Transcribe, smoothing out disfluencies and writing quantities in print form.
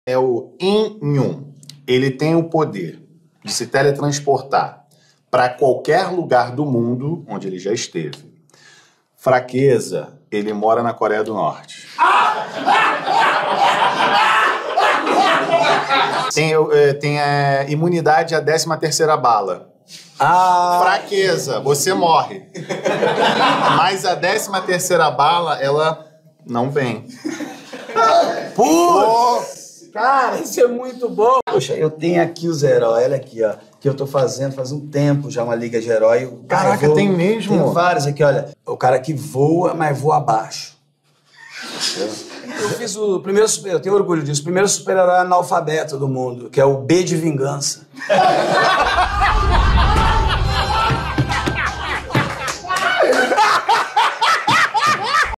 é o Inhum. Ele tem o poder de se teletransportar para qualquer lugar do mundo onde ele já esteve. Fraqueza, ele mora na Coreia do Norte. Tem imunidade à 13ª bala. Fraqueza, você morre. Mas a 13ª bala, ela não vem. Putz! Cara, isso é muito bom. Poxa, eu tenho aqui os heróis, olha aqui, ó. Que eu tô fazendo faz um tempo já uma liga de herói. Caraca, tem mesmo? Tem vários aqui, olha. O cara que voa, mas voa abaixo. Eu fiz o primeiro eu tenho orgulho disso, o primeiro super-herói analfabeto do mundo, que é o B de Vingança.